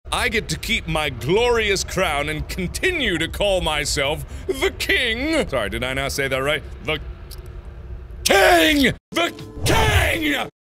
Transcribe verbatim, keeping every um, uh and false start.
I get to keep my glorious crown and continue to call myself the king. Sorry, did I not say that right? The king! The king!